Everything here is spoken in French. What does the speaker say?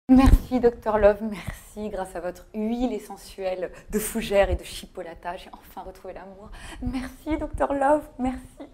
Merci Dr Love, merci. Grâce à votre huile essentielle de fougère et de chipolata, j'ai enfin retrouvé l'amour. Merci Dr Love, merci.